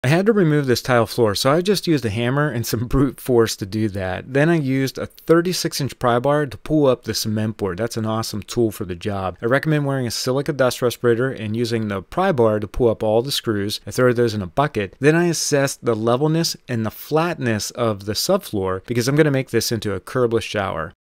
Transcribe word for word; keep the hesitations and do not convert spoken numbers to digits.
I had to remove this tile floor, so I just used a hammer and some brute force to do that. Then I used a thirty-six inch pry bar to pull up the cement board. That's an awesome tool for the job. I recommend wearing a silica dust respirator and using the pry bar to pull up all the screws. I throw those in a bucket. Then I assess the levelness and the flatness of the subfloor because I'm going to make this into a curbless shower.